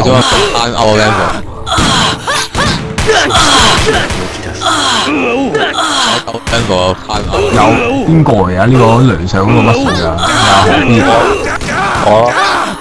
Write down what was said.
咗個攤歐 level。level 攤歐。 有邊個嚟啊？呢個梁上嗰個乜水啊？阿何必？ 我。